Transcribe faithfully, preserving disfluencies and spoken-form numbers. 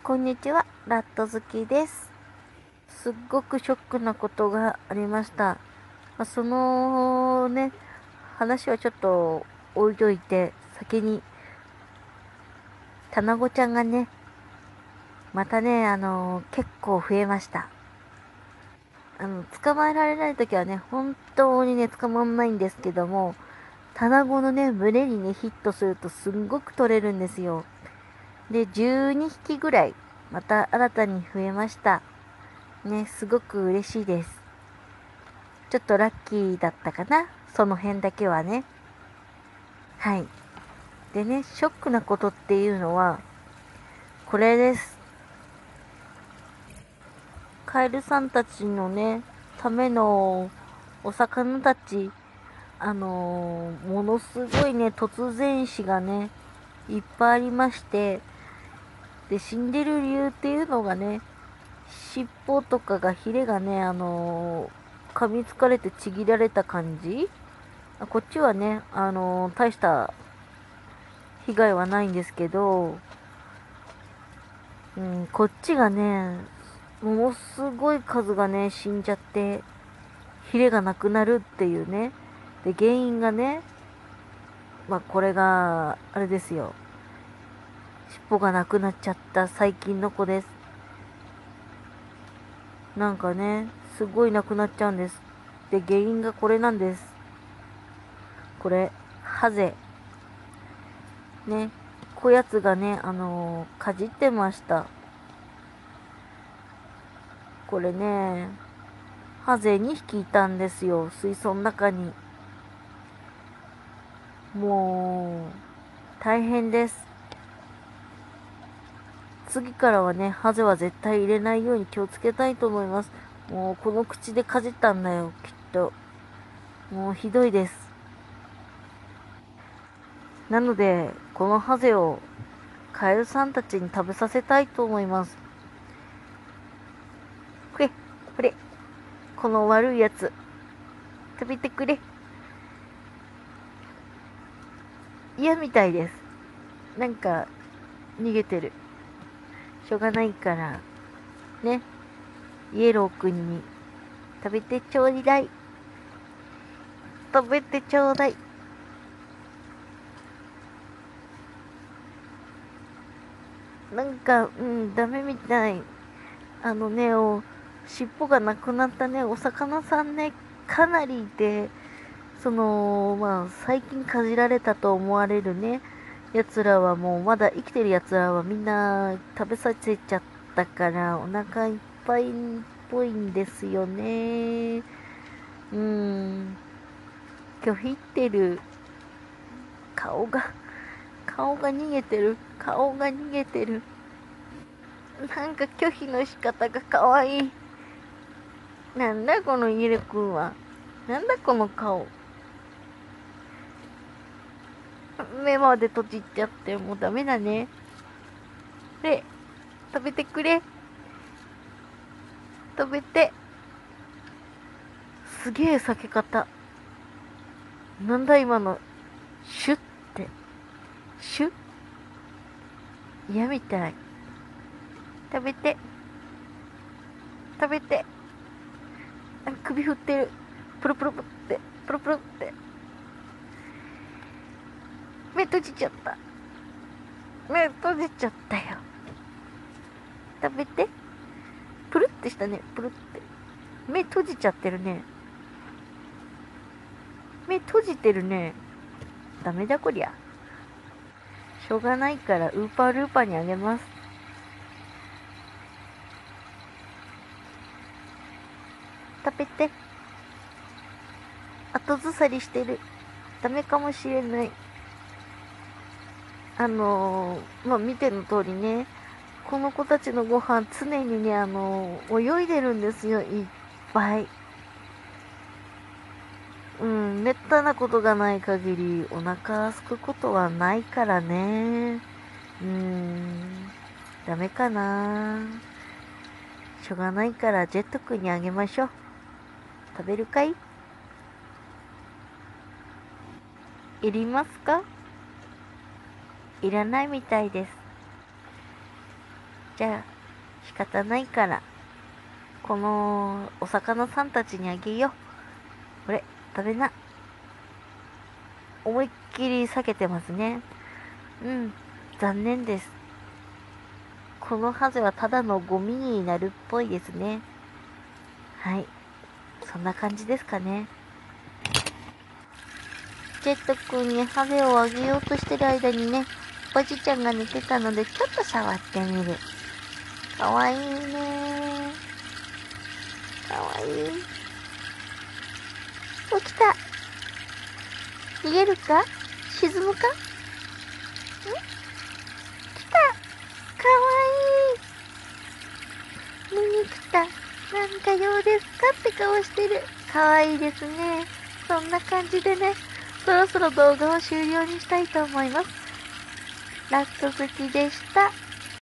こんにちは、ラット好きです。すっごくショックなことがありました。まあ、そのね、話はちょっと置いといて、先に、タナゴちゃんがね、またね、あのー結構増えました。あの、捕まえられないときはね、本当にね、捕まんないんですけども、タナゴのね、群れにね、ヒットするとすんごく取れるんですよ。で、じゅうにひきぐらい、また新たに増えました。ね、すごく嬉しいです。ちょっとラッキーだったかな。その辺だけはね。はい。でね、ショックなことっていうのは、これです。カエルさんたちのね、ためのお魚たち、あのーものすごいね、突然死がね、いっぱいありまして、で、死んでる理由っていうのがね、尻尾とかがヒレがね、あのー噛みつかれてちぎられた感じ。こっちはね、あのー大した被害はないんですけど、うん、こっちがね、ものすごい数がね、死んじゃって、ヒレがなくなるっていうね。で、原因がね、まあ、これが、あれですよ。尻尾がなくなっちゃった最近の子です。なんかね、すごいなくなっちゃうんです。で、原因がこれなんです。これ、ハゼ。ね。こやつがね、あのーかじってました。これね、ハゼにひきいたんですよ。水槽の中に。もう、大変です。次からはね、ハゼは絶対入れないように気をつけたいと思います。もう、この口でかじったんだよ、きっと。もう、ひどいです。なので、このハゼを、カエルさんたちに食べさせたいと思います。これ、これ、この悪いやつ、食べてくれ。嫌みたいです。なんか、逃げてる。しょうがないから、ね、イエローくんに食べてちょうだい。食べてちょうだい。なんか、うん、ダメみたい。あのね、お、尻尾がなくなったね、お魚さんね、かなりいて、その、まあ、最近かじられたと思われるね、奴らはもう、まだ生きてる奴らはみんな食べさせちゃったから、お腹いっぱいっぽいんですよね。うん、拒否ってる。顔が、顔が逃げてる。顔が逃げてる。なんか拒否の仕方が可愛い。なんだこのイエレくんは。なんだこの顔。目まで閉じちゃってもうダメだね。で、食べてくれ。食べて。すげえ避け方。なんだ今の。シュッて。シュッ。嫌みたい。食べて。食べて。首振ってる。プルプルプって。プルプルって。目閉じちゃった。目閉じちゃったよ。食べて。プルってしたね。プルって。目閉じちゃってるね。目閉じてるね。ダメだこりゃ。しょうがないからウーパールーパーにあげます。食べて。後ずさりしてる。ダメかもしれない。あのー、まあ、見ての通りね、この子たちのご飯常にね、あのー、泳いでるんですよ、いっぱい。うん、めったなことがない限りお腹すくことはないからね。うーん、ダメかな。しょうがないからジェット君にあげましょう。食べるかい？いりますか？いらないみたいです。 じゃあ、仕方ないから、このお魚さんたちにあげよう。これ、食べな。思いっきり避けてますね。うん、残念です。このハゼはただのゴミになるっぽいですね。はい。そんな感じですかね。ジェット君にハゼをあげようとしてる間にね、おじちゃんが寝てたのでちょっと触ってみる。かわいいねー。かわいい。起きた。逃げるか？沈むか？ん？来た。かわいい。見に来た。何か用ですかって顔してる。かわいいですね。そんな感じでね、そろそろ動画を終了にしたいと思います。ラスト好きでした。